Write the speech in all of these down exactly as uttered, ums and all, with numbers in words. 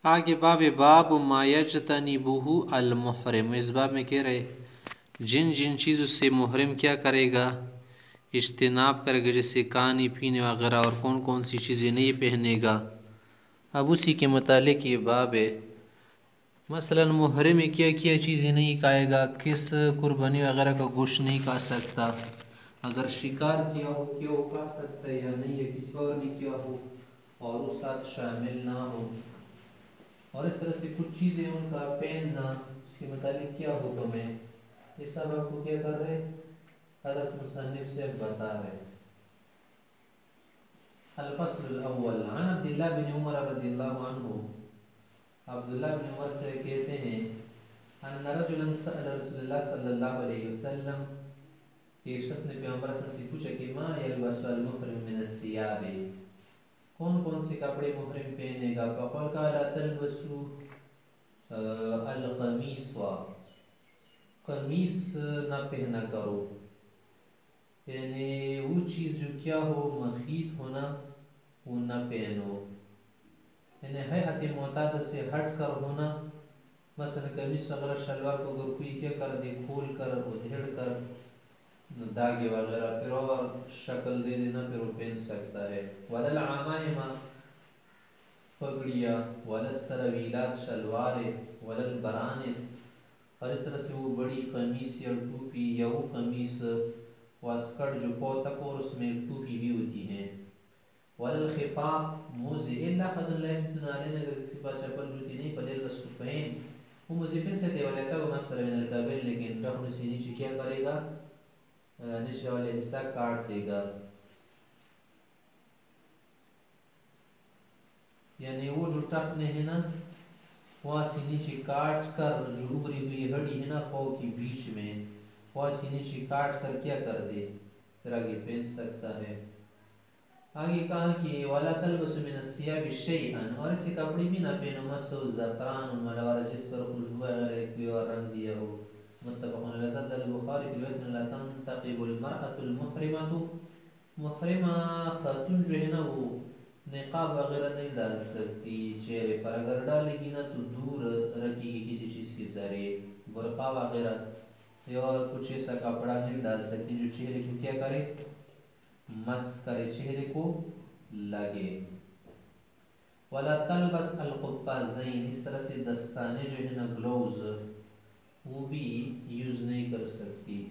آگے باب باب ما یجتنبہ المحرم، اس باب میں کہہ رہے جن جن چیزوں سے محرم کیا کرے گا، اجتناب کرے گا، جیسے کھانے پینے وغیرہ، اور کون کون سی چیزیں نہیں پہنے گا۔ اب اسی کے متعلق یہ باب ہے۔ مثلا محرم میں کیا کیا چیزیں نہیں کھائے گا، کس قربانی وغیرہ کا گوشت نہیں کھا سکتا، اگر شکار کیا ہو کیا وہ کھا سکتا ہے یا نہیں، یا کسی اور نے کیا ہو اور وہ ساتھ شامل نہ ہو، اور اس طرح سے کچھ چیزیں ان کا پہننا، اس کے متعلق کیا حکم ہے، یہ سب آپ کو کیا کر رہے حضرت مصنف سے بتا رہے۔ الفصل الاول عن عبداللہ بن عمر رضی اللہ عنہ، عبداللہ بن عمر سے کہتے ہیں ان رجلا سأل رسول اللہ صلی اللہ علیہ وسلم، کہ شخص نے پیغمبر صلی اللہ علیہ وسلم سے پوچھا کہ ما یلبس المحرم من الثياب، کون کون سے کپڑے محرم پہنے گا، فقال قال تلبسوا القمیص، قمیص نہ پہنا کرو، یعنی وہ چیز جو کیا ہو مخیط ہونا وہ نہ پہنو، یعنی حیحت معتاد سے ہٹ کر ہونا، مثلا قمیص وغیرہ شلوار کو اگر کوئی کیا کر دے کھول کر ادھیڑ کر داغے وغیرہ پھر اور شکل دے دینا، پھر وہ پہن سکتا ہے۔ وَلَا الْعَمَائِمَ، پگڑیا، وَلَا السَّرَوِيلَاتِ، شلوارے، وَلَا الْبَرَانِس، اور اس طرح سے وہ بڑی قمیص یا ٹوپی یا وہ قمیص واسکٹ جو پوتک اور اس میں ٹوپی بھی ہوتی ہیں، وَلَا الْخِفَافِ، موزے، إِلَّا أَحَدٌ لَا يَجِدُ نَعْلَيْنِ، اگر کسی پاس چپل جوتی نہیں فَلْيَلْبَسْ خُفَّيْنِ، وہ موزے پہن سکتے ہیں، وَلَا يَرْكَبْ مَا أَسْفَلَ مِنَ الْكَعْبَيْنِ، لیکن ٹخنے سے نیچے کیا کرے گا، نیچے والے حصہ کاٹ دے گا، یعنی وہ جو ٹخنے ہیں نا وہاں سے نیچے کاٹ کر جو ابری ہوئی ہڈی ہے نا پاؤں کی بیچ میں، وہاں سے نیچے کاٹ کر کیا کر دے، پھر آگے پہن سکتا ہے۔ آگے کہا کہ وَلَا تَلْبَسُ مِنَ الثِّيَابِ شَيْئًا، اور اسے کپڑے بھی نہ پہنو مَسَّهُ الزَّعْفَرَانُ وَلَا، جس پر خوشبو اگر کوئی اور رنگ دیا ہو۔ متفق علیہ، زاد البخاری فی الوقت لا تنتقب المرأة المحرمة، محرمہ خاتون جو ہے نا وہ نقاب وغیرہ نہیں ڈال سکتی چہرے پر، اگر ڈالے گی نا تو دور رکھے گی کسی چیز کے ذریعے، برقع وغیرہ یا اور کچھ ایسا کپڑا نہیں ڈال سکتی جو چہرے کو کیا کرے، مس کرے، چہرے کو لگے۔ وَلَا تَلْبَسْ الْقُفَّازَيْنِ، اس طرح سے دستانے جو ہے نا گلوز وہ بھی یوز نہیں کر سکتی۔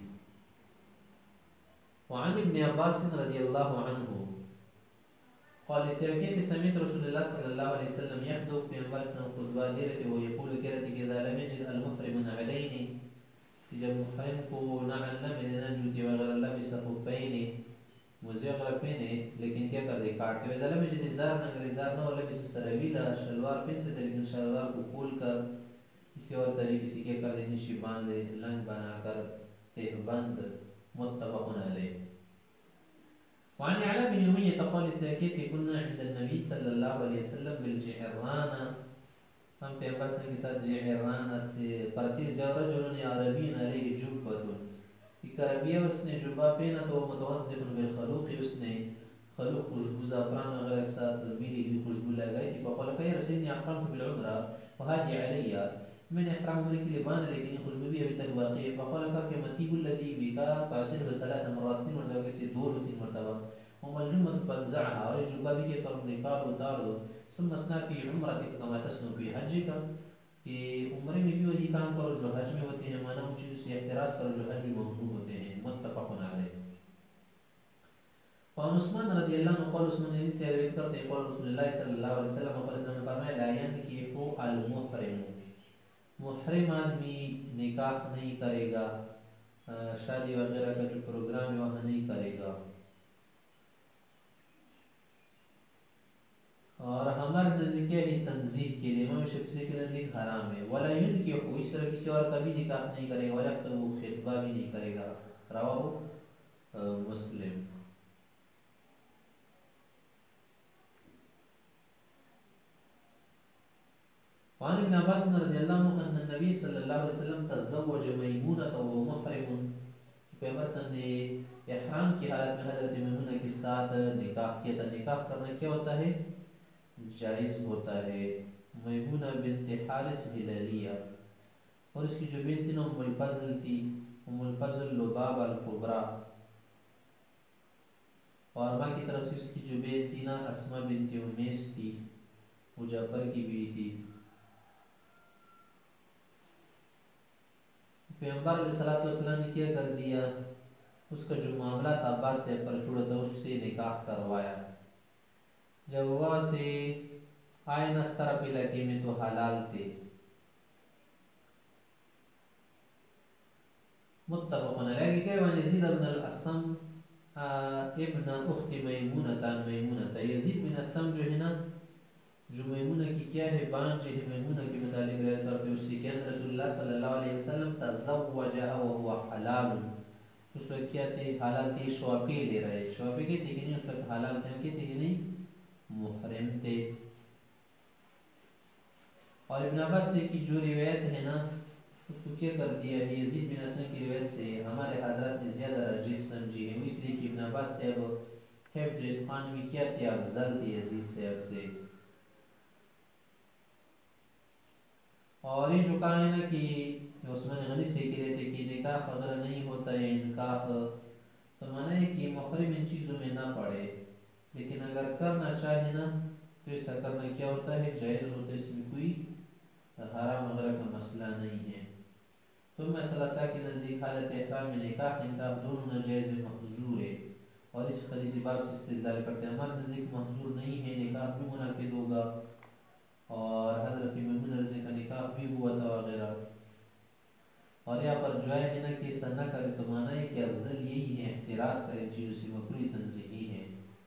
وعن ابن عباس رضی اللہ عنہ قال، اس روایت سمیت رسول اللہ صلی اللہ علیہ وسلم یخطب، پیغمبر صلی اللہ علیہ وسلم خطبہ دے رہے تھے، وہ یقول کہہ رہے تھے کہ اذا لم یجد المحرم نعلین، کہ جب محرم کو نعل نہ ملے نا جوتی وغیرہ، لبس خفین، موزے وغیرہ پہنے لیکن کیا کر دے کاٹ کے، اذا لم یجد ازار، اگر ازار نہ ہو، لبس سراویل، شلوار پہن سکتے لیکن شلوار کو کھول کر کسی اور طریقے سے کیا کر دے نیچے باندھ دے، لنگ بنا کر تہ بند۔ متفق علیہ۔ وعن علاء بن امیہ قال، اس حدیث كنا عند النبي صلی اللہ علیہ وسلم بالجعرانہ، ہم پیغمبر صلی اللہ علیہ وسلم کے ساتھ جعرانہ سے پرتیز جا، رجل عربی علیہ جبۃ، ایک عربیہ اس نے جبہ پہنا تو متوسط بالخلوق، اس نے خلوق خوشبو زعفران وغیرہ کے ساتھ ملی ہوئی خوشبو لگائی تھی، فقال کہ یا رسول اللہ احرمت بالعمرہ وهذه علی، میں نے احرام عمرے کے لیے باندھا لیکن یہ خوشبو بھی ابھی تک باقی ہے، فقال کہ مطیب الذی بک فاغسلہ ثلاث مرات، تین مرتبہ سے دو تین مرتبہ، وما الجمة فانزعها، اور جبہ بھی کہ تم نکال اتار دو، ثم اصنع فی عمرتک کما تصنع فی حجک، کہ عمرے میں بھی وہی کام کرو جو حج میں ہوتے ہیں، مانا ان چیزوں سے احتراز کرو جو حج میں ممنوع ہوتے ہیں۔ متفق علیہ۔ وعن عثمان رضی اللہ عنہ قال، عثمان نے سے روایت کرتے ہیں، قال رسول اللہ صلی اللہ علیہ وسلم قال نے فرمایا، لا ينكح المحرم، محرم آدمی نکاح نہیں کرے گا، شادی وغیرہ کا جو پروگرام ہے وہاں نہیں کرے گا، اور ہمارے نزدیک کیا ہے تنزیح کے لیے، امام شافعی کے نزدیک حرام ہے۔ ولا ينكح، اس طرح کسی اور کا بھی نکاح نہیں کرے گا، ولا يخطب، خطبہ بھی نہیں کرے گا، رواہ مسلم۔ وعن ابن عباس رضی اللہ عنہ ان النبی صلی اللہ علیہ وسلم تزوج میمونہ وهو محرم، پیغمبر صلی اللہ علیہ وسلم نے احرام کی حالت میں حضرت میمونہ کے ساتھ نکاح کیا تھا۔ نکاح کرنا کیا ہوتا ہے؟ جائز ہوتا ہے۔ میمونہ بنت حارث ہلالیہ، اور اس کی جو بیٹی نا ام الفضل تھی، ام الفضل لبابہ الکبریٰ، اور ماں کی طرف سے اس کی جو بیٹی تھی نا اسماء بنت امیس تھی، وہ جعفر کی بیوی تھی۔ پیغمبر علیہ الصلوۃ والسلام نے کیا کر دیا، اس کا جو معاملہ تھا عباس سے پر چھوڑا تھا، اس سے نکاح کروایا۔ جب وہاں سے آئے نا سرپ علاقے میں تو حلال تھے۔ متفقن علیہ کہ وان یزید بن الاسم ابن اخت میمونہ تان میمونہ، یزید بن اسم جو ہے نا، جو میمونہ کی کیا ہے بانج ہے، میمونہ کے متعلق روایت کرتے ہیں اس سے کہ ان رسول اللہ صلی اللہ علیہ وسلم تزوجها وهو حلال، اس وقت کیا تھے حلال تھے، شوافی لے رہے، شوافی کہتے کہ نہیں اس وقت حلال تھے، کہتے کہ نہیں محرم تھے۔ اور ابن عباس سے کی جو روایت ہے نا، اس کو کیا کر دیا ہے یزید بن اسم کی روایت سے ہمارے حضرات نے زیادہ رجح سمجھی ہے، اس لیے کہ ابن عباس سے اب حفظ و اتقان میں کیا تھے افضل تھے یزید سے سے۔ اور یہ جو کہا ہے نا کہ عثمان غنی سے کہہ رہے تھے کہ نکاح وغیرہ نہیں ہوتا ہے، نکاح تو مانا ہے کہ محرم ان چیزوں میں نہ پڑے، لیکن اگر کرنا چاہے نا تو ایسا کرنا کیا ہوتا ہے جائز ہوتا ہے، اس میں کوئی حرام وغیرہ کا مسئلہ نہیں ہے۔ تو میں ثلاثہ کے نزدیک حالت احرام میں نکاح نکاح دونوں ناجائز محظور ہے، اور اس حدیث باب سے استدلال کرتے ہیں۔ ہمارے نزدیک محظور نہیں ہے، نکاح بھی منعقد ہوگا، اور حضرت میمونہ رضی کا نکاح بھی ہوا تھا وغیرہ۔ اور یہاں پر جو ہے نا کہ ایسا نہ کرے تو مانا ہے کہ افضل یہی ہے احتراز کریں چیزوں سے، مکروہ تنزیہی ہے۔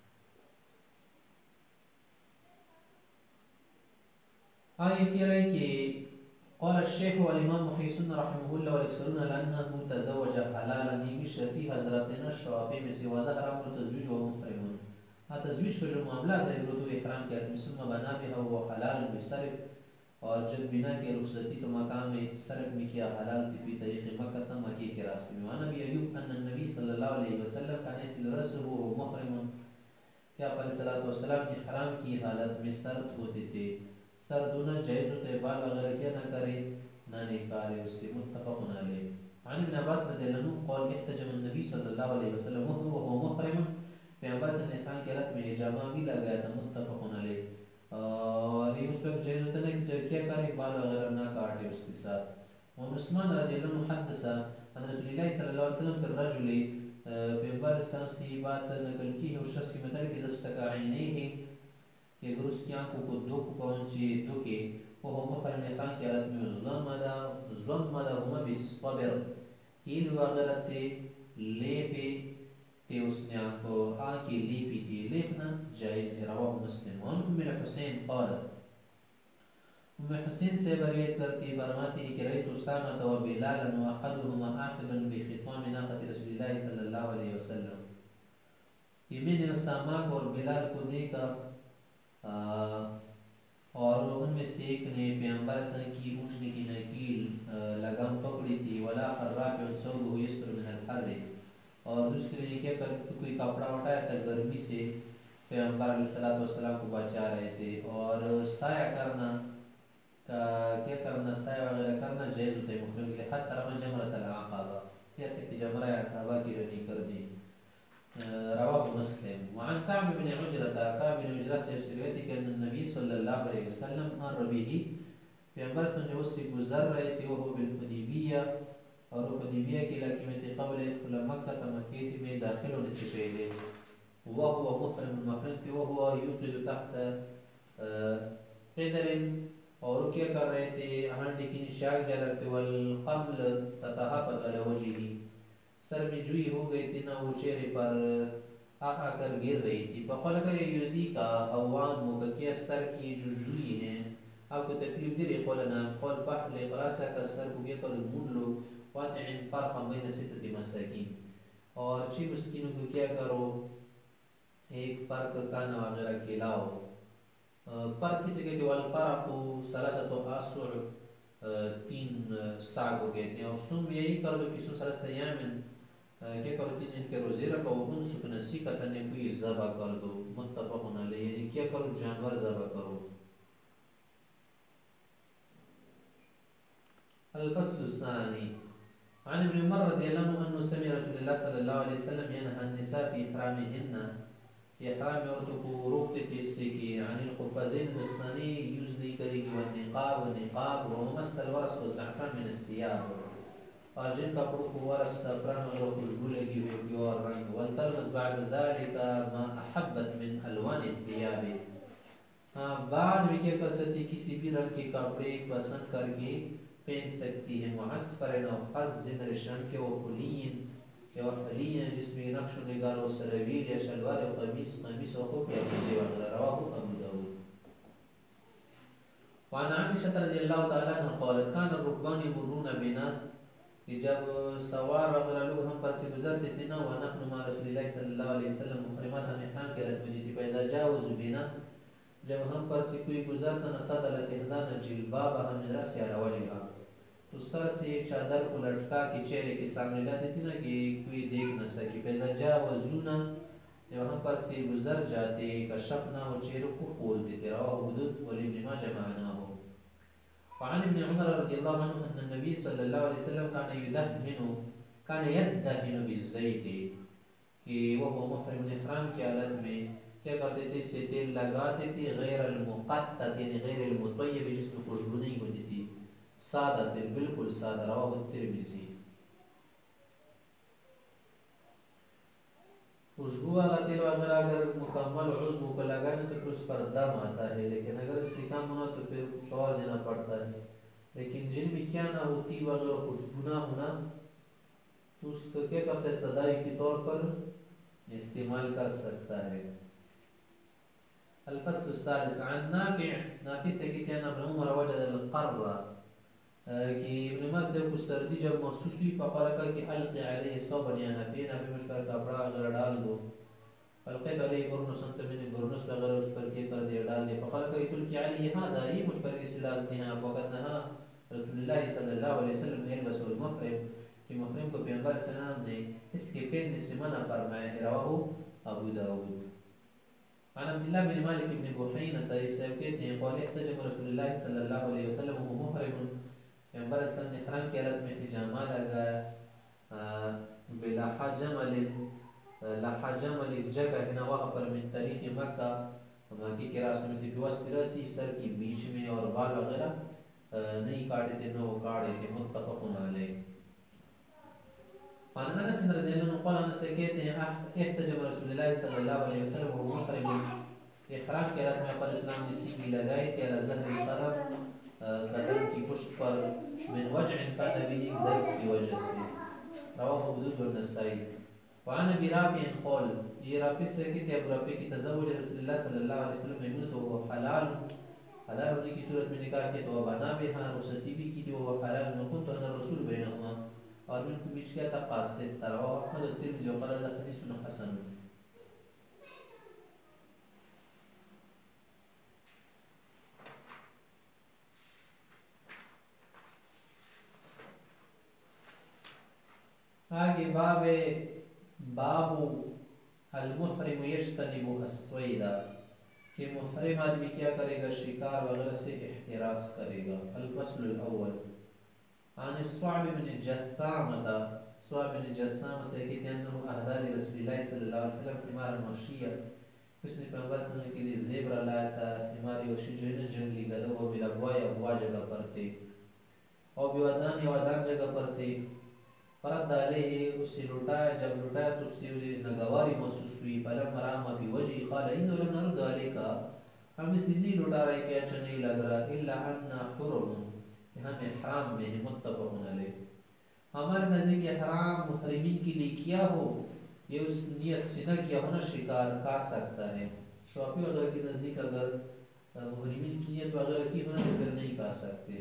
آئے کہہ رہے کہ قال الشیخ والامام محی السنہ رحمہ اللہ والاکثرون لانه تزوج حلالا، یہ بھی شفیع حضرات نا شوافی میں سے وضع حرام و تزویج و محرمون، ہاں تزویج کا جو معاملہ ہے وہ تو احرام کے حد ثم بنا بها وہ حلال بصرف، اور جب بنا کے رخصتی تو مقام صرف میں کیا حلال تھی فی طریق مکہ تھا، مکہ کے راستے میں۔ وعن ابی ایوب ان النبی صلی اللہ علیہ وسلم کان یصل رأسه وهو محرم، کہ آپ علیہ الصلوۃ والسلام احرام کی حالت میں سرد ہوتے تھے، سر دھونا جائز ہوتا ہے، بال وغیرہ کیا نہ کرے نہ نکالے، اس سے متفق علیہ۔ عن ابن عباس رضی اللہ عنہ قال احتجم النبی صلی اللہ علیہ وسلم وهو محرم، پیغمبر سے احرام کی حالت میں حجامہ بھی لگایا تھا، متفق علیہ۔ اور یہ اس وقت جائز ہوتا ہے کہ کیا کرے بال وغیرہ نہ کاٹے اس کے ساتھ۔ وعن عثمان رضی اللہ عنہ حدث عن رسول اللہ صلی اللہ علیہ وسلم فی الرجل، پیغمبر صلی اللہ علیہ وسلم سے یہ بات نقل کی ہے اس شخص کے متعلق اذا اشتکا عینیہ، کہ اگر اس کی آنکھوں کو دکھ پہنچے دکھے، وہ محرم احرام کی حالت میں ضمدہما بالصبر، ہیل وغیرہ سے لیپے تے اس نے آنکھوں آنکھیں لیپی تھی، لیپنا جائز ہے۔ رواہ مسلم۔ وعن ام الحسین قالت، ام حسین سے روایت کرتی فرماتی ہے کہ رأیت اسامۃ و بلالا واحدہما آخذ بخطام ناقۃ رسول اللہ صلی اللہ علیہ وسلم، کہ میں نے اسامہ اور بلال کو دیکھا اور ان میں سے ایک نے پیغمبر صلی اللہ علیہ وسلم کی اونٹنی کی نکیل لگام پکڑی تھی، وَلَا رَافِعٌ ثَوْبَهُ يَسْتُرُ مِنَ الْحَرِّ، اور دوسرے نے کیا کر کوئی کپڑا اٹھایا تھا گرمی سے، پیغمبر علیہ الصلوۃ والسلام کو بچا رہے تھے، اور سایہ کرنا کیا کرنا سایہ وغیرہ کرنا جائز ہوتا ہے محرم کے لیے، حتی رمی جمرۃ العقبہ، یا تک کہ جمرہ عقبہ کی رمی کر دی۔ رواہ مسلم۔ وعن کعب بن عجرہ، کعب بن عجرہ سے روایت ہے کہ النبی صلی اللہ علیہ وسلم مر به، پیغمبر صلی اللہ علیہ وسلم سے گزر رہے تھے، وہ بالحدیبیہ، اور وہ حدیبیہ کے علاقے میں تھے، قبل يدخل مکہ، مکہ میں داخل ہونے سے پہلے، وهو محرم محرم تھے، وهو يوقد تحت قدر، اور وہ کیا کر رہے تھے ہانڈی کی نشاک جلا رہے تھے، والقمل تتحفظ على وجهه، سر میں جوئی ہو گئی تھی نہ وہ چہرے پر آ آ کر گر رہی تھی، فقال کر یہودی کا عوام ہوگا کیا سر کی جو جوئی ہیں آپ کو تکلیف دے رہی، قول نام قول فحل راسا کا سر کو کیا کرو مون لو، واتعن فرقا بین ستت مساکین، اور چھ مسکینوں کو کیا کرو ایک فرق کانا وغیرہ کھلاؤ، فرق کسے کہتے ہیں، والفرق ثلاثت آسع، تین ساگ کو کہتے ہیں، اور سم یہی کر دو کسو ثلاثت ایامن، کیا کرو تین ان کے روزے رکھو، ان سکن سکتا نے کوئی ذبح کر دو، متفقن علیہ، یعنی کیا کرو جانور ذبح کرو۔ الفصل الثاني عن ابن عمر رضي الله عنه أنه سمع رسول الله صلى الله عليه وسلم ينهى النساء في إحرامهن في إحرام عورتكو روكت تسيكي عن القفازين الدستاني يجدي كريكي والنقاب والنقاب وممس الورس والزعفران من الثياب اور جن کپڑوں کو ورس زعفران اور خوشبو لگی ہوئی اور رنگ والتلمس بعد ذلك ما أحبت من ألوان الثياب بعد میں کیا کر سکتی کسی بھی رنگ کے کپڑے پسند کر کے پہن سکتی ہے معصفر و خزن رشن کے و حلین یا حلین جس میں نقش و نگار و سرویل یا شلوار و قمیص قمیص و خوب یا خوزی وغیرہ رواہ ابو داود. وعن عائشة رضی اللہ تعالیٰ عنہ قالت کان الرکبان یمرون بنا کہ جب سوار وغیرہ لوگ ہم پر سے گزرتے تھے نا ونحن ما رسول اللہ صلی اللہ علیہ وسلم محرمات ہم احرام کے رد مجھے تھی پیدا جاوز بنا جب ہم پر سے کوئی گزرتا نہ صدلت احدان جلبابا ہم رأس یا رواجہا تو سر سے چادر کو لٹکا کے چہرے کے سامنے لاتے تھی نا کہ کوئی دیکھ نہ سکے پیدا جاوزونا جب ہم پر سے گزر جاتے کشفنا و چہروں کو کھول دیتے رواہ حدود ولابن ماجہ معنی ہو. وعن ابن عمر رضی اللہ عنہ ان النبی صلی اللہ علیہ وسلم کان یدہن کان یدہن بالزیت کہ وہ محرم احرام کی حالت میں کیا کرتے تھے سے تیل لگاتے تھے غیر المقطع یعنی غیر المطیب جس میں خوشبو نہیں ہوتی تھی سادہ تیل بالکل سادہ رواہ الترمذی. خوشبو والا تیل وغیرہ اگر مکمل عضو کو لگائیں تو پھر اس پر دم آتا ہے لیکن اگر اس سے کم ہونا تو پھر کچھ اور دینا پڑتا ہے لیکن جن میں کیا نہ ہوتی وغیرہ خوشبو نہ ہونا تو اس کو کیا کر سکتا تداوی کے طور پر استعمال کر سکتا ہے. الفصل الثالث عن نافع نافع سے کہتے ہیں ابن عمر وجد القرہ کہ ابن عمر سے کچھ سردی جب محسوس ہوئی فقال کہا کہ القی علیہ صوبا یا نافع نافع مجھ پر کپڑا اگر ڈال دو فالقیت علیہ برنسن تو میں نے برنس وغیرہ اس پر کیا کر دیا ڈال دیا فقال کہا کہ تلقی علیہ ہادا یہ مجھ پر کسی ڈالتے ہیں وقت نہا رسول اللہ صلی اللہ علیہ وسلم البس المحرم کہ محرم کو پیغمبر صلی اللہ علیہ وسلم نے اس کے پہننے سے منع فرمایا ہے رواہ ابو داود. عن عبد الله بن مالك بن بحينة يسأل كيتين قال احتجم رسول الله صلى الله عليه وسلم وهو محرم پیغمبر اسلام نے حرام کی حالت میں حجامہ لگایا بلحا جمل لحا جمل ایک جگہ ہے نا وہاں پر من طریق مکہ مکی کے راستوں میں سے بوست رسی سر کی بیچ میں اور بال وغیرہ نہیں کاٹے تھے نہ وہ کاٹے تھے متفق علیہ. عن انس رضی اللہ عنہ قال انس کہتے ہیں احتجم رسول اللہ صلی اللہ علیہ وسلم وهو محرم احرام کے رات میں قال اسلام نے سیگی لگائی تھی علی ظہر القدم قدم کی پشت پر من وجع قال به درد کی وجہ سے رواہ ابو داود والنسائی. وعن ابي رافع قال یہ رافع سے کہتے ہیں ابو رافع کی تزوج رسول اللہ صلی اللہ علیہ وسلم میمونہ تو وہ حلال حلال ہونے کی صورت میں نکاح کیا تو بنا بها رخصتی بھی کی تو وہ حلال نہ كنت انا الرسول بینهما اور من کو بیچ کیا تھا قاصد رواه احمد الترمذی وقال هذا حديث حسن. آگے باب باب المحرم یجتنب الصید کہ محرم آدمی کیا کرے گا شکار وغیرہ سے احتراز کرے گا. الفصل الاول عن الصعب بن الجثامة صعب بن الجثامة سے کہتے ہیں انہو اہدار رسول اللہ صلی اللہ علیہ وسلم حمار مرشیہ اس نے پیغمبر صلی اللہ علیہ وسلم کے لیے زیبرہ لایا تھا حماری وشی جو ہے نا جنگلی گدھا وہ بلغوائی ابوا جگہ پر تھے اور بیوادان یوادان جگہ پر تھے. فرد علیہ اس سے لٹایا جب لٹایا تو اس سے نگواری محسوس ہوئی فلم مرامہ بھی وجی قال انہو لم نرد علیہ کا ہم اس لیے نہیں لٹا رہے کہ اچھا نہیں لگ رہا الا اننا حرم ہمیں حرام میں ہے متفق علیہ. ہمارے نزدیک حرام محرمین کے لیے کیا ہو یہ اس نیت سے نہ کیا ہونا شکار کھا سکتا ہے. شوافی وغیرہ کے نزدیک اگر محرمین کی نیت وغیرہ کی ہونا تو پھر نہیں کھا سکتے.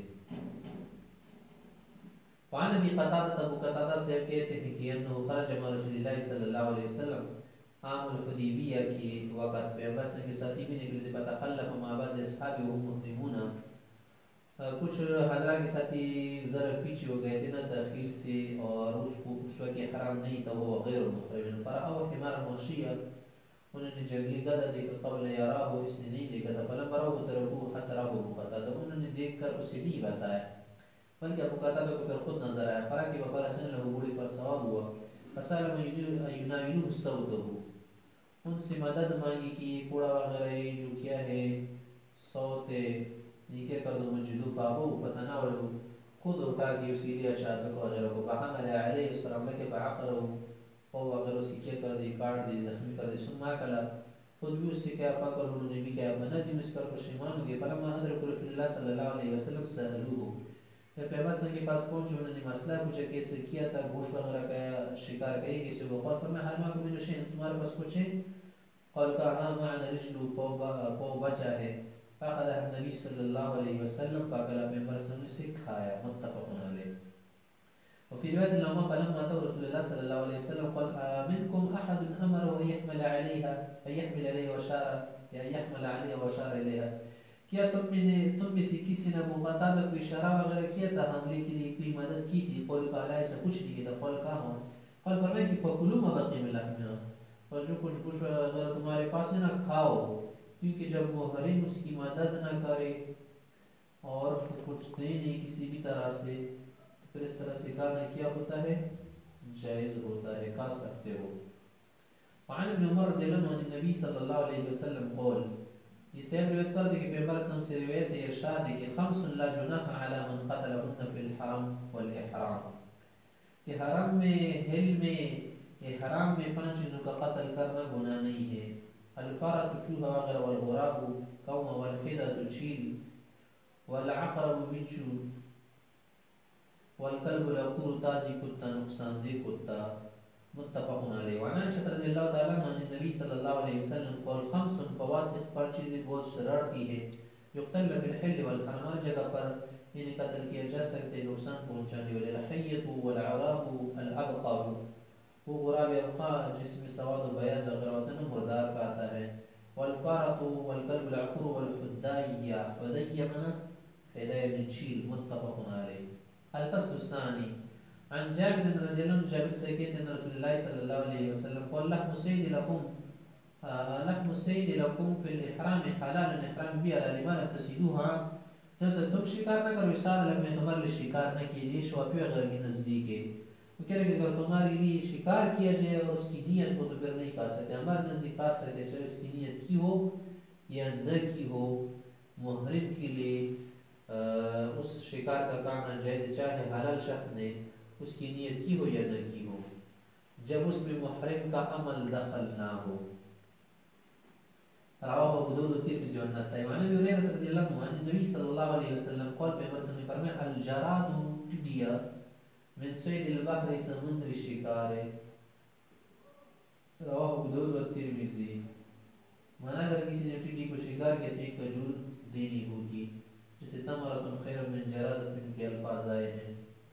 وعن ابی قتادہ ابو قتادہ سے کہتے ہیں کہ انہو خرج مع رسول اللہ صلی اللہ علیہ وسلم عام الحدیبیہ کی وقت پیغمبر صلی اللہ علیہ وسلم کے ساتھی بھی نکلے تھے فتخلف مع بعض اصحاب وهم محرمون کچھ حضرات کے ساتھی ذرا پیچھے ہو گئے تھے نا تاخیر سے اور اس کو اس وقت حرام نہیں تھا وہ غیر محرم فرآہ حمار مرشیہ انہوں نے جنگلی گدھا دیکھا قبل یراہ اس نے نہیں دیکھا تھا فلما رأوه تركوه حتى رأوه قتادہ انہوں نے دیکھ کر اسے نہیں بتایا بلکہ ابو قتادہ کو پھر خود نظر آیا فرق وفرسن له بوڑھی پر سوار ہوا فسالم یناولوه سوده ان سے مدد مانگی کہ یہ کوڑا وغیرہ جو کیا ہے سوت یہ کیا کر دو مجدو بابو فتناولو خود اٹھا کے اسی لیا چادر وغیرہ کو فحمل علیہ اس پر عملہ کے فعقرہ اور وغیرہ اسی کیا کر دی کاٹ دی زخمی کر دی سمع کلا خود بھی اس سے کیا فکر انہوں نے بھی کیا فندم اس پر پشیمان ہو گئے فلما حضرت رسول اللہ صلی اللہ علیہ وسلم سألوه جب پیغمبر صلی اللہ کے پاس پہنچے انہوں نے مسئلہ پوچھا کیسے کیا تھا گوشت وغیرہ کا شکار کئی کیسے وہ قول فرمائے حال ماں کو میں نشین تمہارے پاس کچھ ہے قول کہا ہاں معنا رجلو پو بچا ہے فاخذہ النبی صلی اللہ علیہ وسلم فاکلا پیغمبر صلی اللہ علیہ وسلم سے کھایا متفقن علیہ وفي رواية لما فلما أتوا رسول الله صلى الله عليه وسلم قال منكم أحد أمره أن يحمل عليها أن يحمل عليه وشار أن يحمل عليها وشار إليها کیا تم نے تم میں سے کسی نے مقاتل کو اشارہ وغیرہ کیا تھا حملے کے لیے کوئی مدد کی تھی قول کہا ایسا کچھ نہیں کیا تھا قول کہا ہوں قول فرمائے کہ فکلوا ما بقي من لحمها اور جو کچھ کچھ اگر تمہارے پاس نہ کھاؤ کیونکہ جب محرم اس کی مدد نہ کرے اور اس کو کچھ دے نہیں کسی بھی طرح سے پھر اس طرح سے کھانا کیا ہوتا ہے جائز ہوتا ہے کھا سکتے ہو وعن ابن عمر رضی اللہ عنہ النبی صلی اللہ علیہ وسلم قول یہ سیب روایت کر دے کہ پیغمبر صلی اللہ علیہ وسلم سے روایت ہے ارشاد ہے کہ خمس لا جناح علی من قتلهن فی الحرم والاحرام کہ حرم میں حل میں حرام میں پانچ چیزوں کا قتل کرنا گناہ نہیں ہے الفارۃ چوہا وغیرہ والغراب قوم والحدۃ چیل والعقرب بچو والکلب العقور تازی کتا نقصان دہ کتا متفق علیہ وعن عائشہ رضی اللہ تعالیٰ عنہ النبی صلی اللہ علیہ وسلم قول خمس فواسق پر چیزیں بہت شرارتی ہے یقتل فی الحل والحرم ہر جگہ پر انہیں قتل کیا جا سکتے نقصان پہنچانے والے الحیۃ والعراب الابقار وہ غراب ابقا جس میں سواد و بیاض وغیرہ ہوتا ہے مردار کا آتا ہے والفارۃ والکلب العقور والحدیہ حدیہ منا حدیہ من چیل متفق علیہ الفصل الثانی عن جابر رضی اللہ عنہ جابر سے کہتے ہیں رسول اللہ صلی اللہ علیہ وسلم قال لحم السید لکم لحم السید لکم فی الاحرام حلال احرام بھی علی لما لم تسیدوها جب تم شکار نہ کرو سال لگ میں تمہارے لیے شکار نہ کیجیے شوافی وغیرہ کی نزدیک ہے وہ کہہ رہے کہ اگر تمہارے لیے شکار کیا جائے اور اس کی نیت کو تو پھر نہیں کھا سکتے ہمارے نزدیک کھا سکتے چاہے اس کی نیت کی ہو یا نہ کی ہو محرم کے لیے اس شکار کا کھانا جائز چاہے حلال شخص نے اس کی نیت کی ہو یا نہ کی ہو جب اس میں محرم کا عمل دخل نہ ہو رواہ ابو داؤد والترمذی والنسائی وعن ابی ہریرہ رضی اللہ عنہ عن النبی صلی اللہ علیہ وسلم قال پیغمبر نے فرمایا الجراد ٹڈیا من صید البحر سمندری شکار ہے رواہ ابو داؤد والترمذی مانا اگر کسی نے ٹڈی کو شکار کیا تو ایک کھجور دینی ہوگی جسے تمرۃ خیر من جرادۃ کے الفاظ آئے ہیں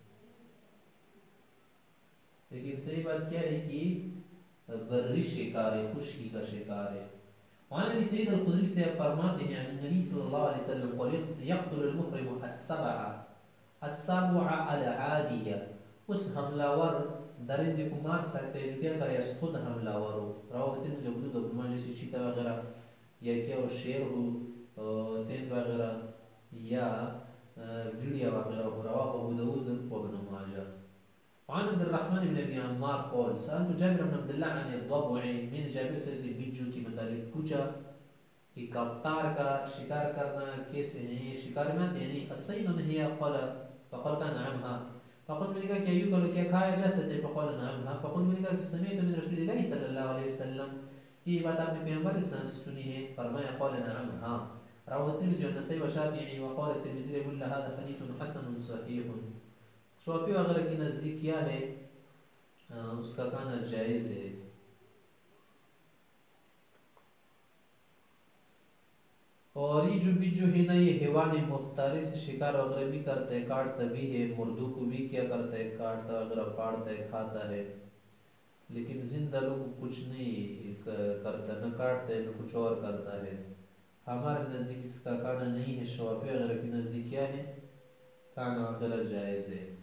لیکن صحیح بات کیا ہے کہ بری شکار ہے خشکی کا شکار ہے وعن ابی سعید الخدری سے فرماتے ہیں عن نبی صلی اللہ علیہ وسلم قال یقتل المحرم السبع السبع العادیہ اس حملہ ور درندے کو مار سکتے ہیں جو کیا کرے اس خود حملہ ور ہو رواہ ترمذی ابو داؤد ابن ماجہ جیسے چیتا وغیرہ یا کیا وہ شیر ہو تیند وغیرہ یا بھیڑیا وغیرہ ہو رواہ ابو داؤد ابن ماجہ وعن عبد الرحمن بن ابی عمار قال سألت جابر بن عبد اللہ عن الضبع من جابر سے سے بجو کی متعلق پوچھا کہ کفتار کا شکار کرنا کیسے ہے یہ شکار میں یعنی الصید ہی قال فقلت نعمها فقلت میں نے کہا کہ ایو کہ کیا کھایا جا سکتے فقال نعمها فقلت میں نے کہا کہ سمعت من رسول اللہ صلی اللہ علیہ وسلم یہ بات آپ نے پیغمبر علیہ السلام سے سنی ہے فرمایا قال نعمها رواه الترمذی والنسائی والشافعی وقال الترمذی يقول هذا حديث حسن صحيح شوافی وغیرہ کی نزدیک کیا ہے اس کا کھانا جائز ہے اور یہ جو بھی جو ہے نا یہ حیوان مفترس سے شکار وغیرہ بھی کرتا ہے کاٹتا بھی ہے مردوں کو بھی کیا کرتا ہے کاٹتا وغیرہ پاڑتا ہے کھاتا ہے لیکن زندہ لوگ کچھ نہیں کرتا نہ کاٹتا ہے نہ کچھ اور کرتا ہے ہمارے نزدیک اس کا کھانا نہیں ہے شوافی وغیرہ کی نزدیک کیا ہے کھانا وغیرہ جائز ہے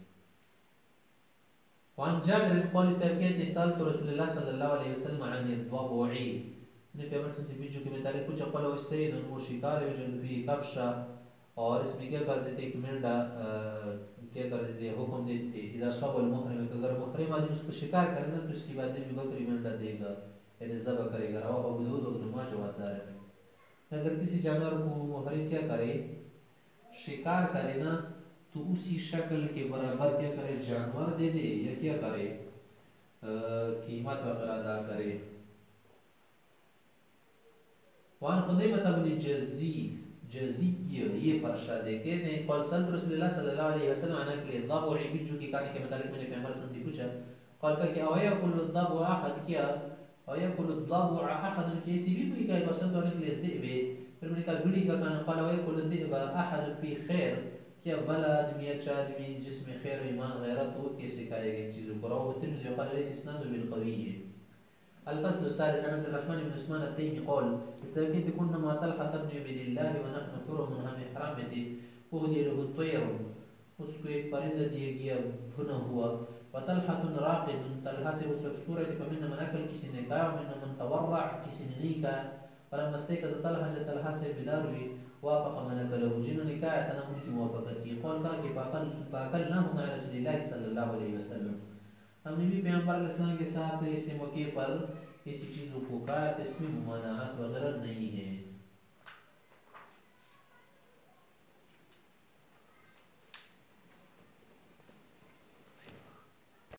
وعن جابر قال سألت سألت رسول الله صلى الله عليه وسلم عن الضبع نے پیغمبر سے بیچو کے متعلق کچھ قال و السيد وہ شکار ہے جو بھی کبشا اور اس میں کیا کرتے تھے ایک مینڈا کیا کر دیتے حکم دیتے اذا صاب المحرم کہ اگر محرم آدمی اس کو شکار کرنا تو اس کی بعد میں بکری منڈا دے گا یعنی ذبح کرے گا. رواہ ابو داؤد اور ابن ماجہ والدار ہے. اگر کسی جانور کو محرم کیا کرے شکار کرے نا تو اسی شکل کے برابر کیا کرے جانور دے دے یا کیا کرے قیمت وغیرہ ادا کرے. وعن خزیمة بن جزی جزی یہ پرشا دے کہتے ہیں قال سألت رسول اللہ صلی اللہ علیہ وسلم عن اکل الضبع بجو کی کھانے کے متعلق میں نے پیغمبر صلی اللہ علیہ وسلم سے پوچھا. قال کہ او یاکل الضبع احد کیا او یاکل الضبع احد کیسی بھی کوئی کہے پسند ہونے کے لیے الذئب پھر میں نے کہا بلی کا کھانا. قال او یاکل الذئب احد فی خیر کیا بلا آدمی اچھا آدمی جس میں خیر ایمان غیرت ہو کیسے کھائے گا ان چیزوں کو. رواه الترمذی وقال ليس اسناده بالقوي. الفصل الثالث عن عبد الرحمن بن عثمان التيمي قال استلقيت كنا مع طلحة بن عبيد الله ونحن حرم هم حرامته اهدي له الطير اس کو ایک پرندہ دیا گیا بھنا ہوا. وطلحة راقد طلحہ سے اس وقت سورہ تھی فمن من اکل کسی نے کہا ومن من تورع کسی نے نہیں کہا. فلما استيقظ طلحة جب طلحہ سے بیدار ہوئی وافق من اکله جنہوں نے کہا تھا ان کی موافقت کی. قال کہا کہ فاکلناه مع رسول اللہ صلی اللہ علیہ وسلم ہم نے بھی پیغمبر علیہ السلام کے ساتھ اسی موقع پر کسی چیزوں کو کہا تو اس میں ممانعات وغیرہ نہیں ہے.